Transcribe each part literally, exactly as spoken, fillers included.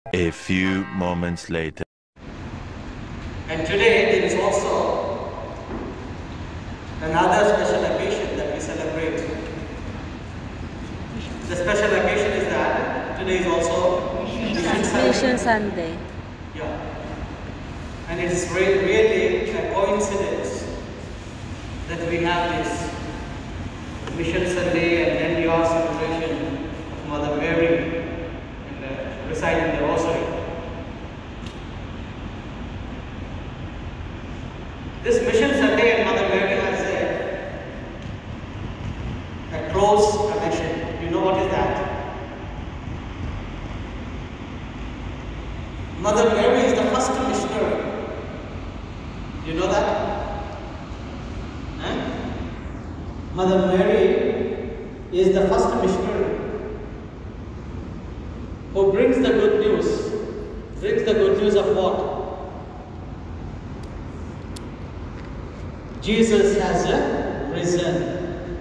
A few moments later. And today there is also another special occasion that we celebrate. The special occasion is that today is also Mission Sunday. Mission Sunday. Yeah. And it is really, really a coincidence that we have this Mission Sunday and then your celebration of Mother Mary and uh, reciting the Rosary. This Mission Sunday and Mother Mary has a, a close connection. You know what is that? Mother Mary is the first missionary. You know that? Huh? Mother Mary is the first missionary who brings the good news. Brings the good news of what? Jesus has uh, risen.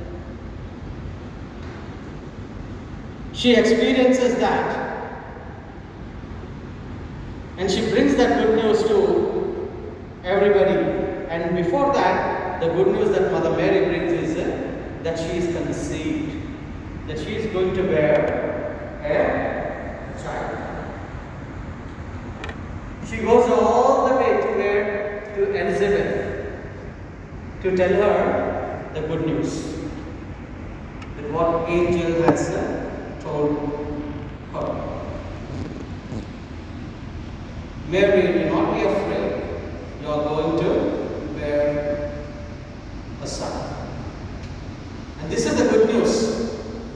She experiences that, and she brings that good news to everybody. And before that, the good news that Mother Mary brings is uh, that she is conceived, that she is going to bear a child. She goes all the way to where? To Elizabeth, to tell her the good news, that what angel has uh, told her. Mary, do not be afraid. You are going to bear a son. And this is the good news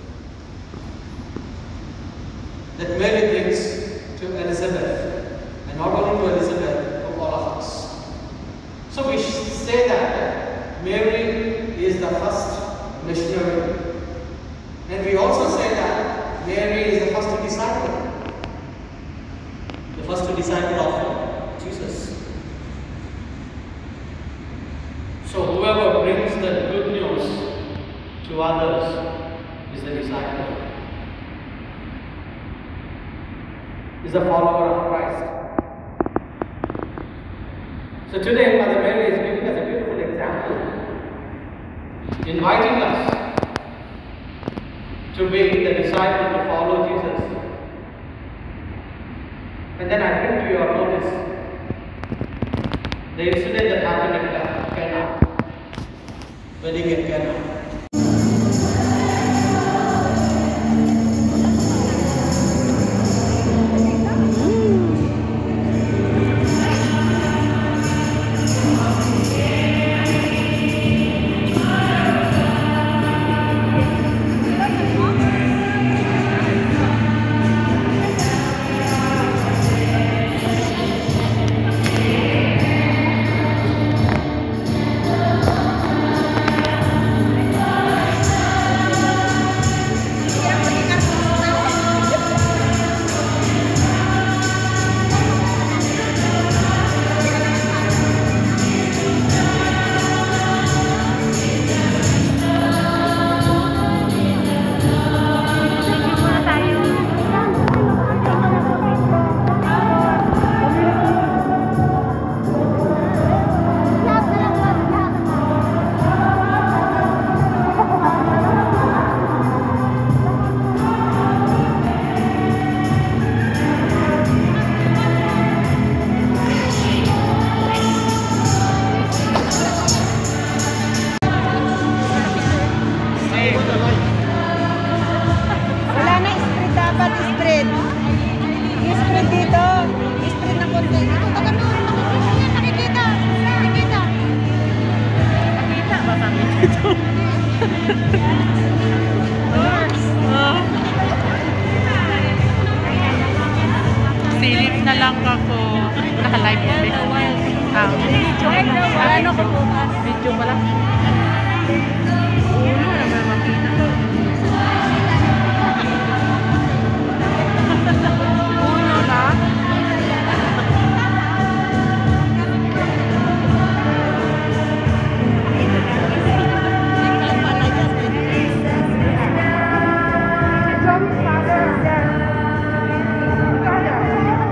that Mary brings to Elizabeth, and not only to Elizabeth, to all of us. So we say that Mary is the first missionary, and we also say that Mary is the first disciple, the first disciple of Jesus. So whoever brings the good news to others is a disciple, is a follower of Christ. So today Mother Mary is giving us a beautiful example, inviting us to be the disciple, to follow Jesus. And then I bring to your notice the incident that happened at Cana, wedding at Cana. Silip na lang ako. Naka-live ko din. Ah, video ko lang. Ano ko po? Video pala. Ulo naman makita. Ulo na. Father,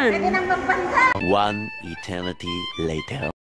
Pwede nang magbanta. One eternity later.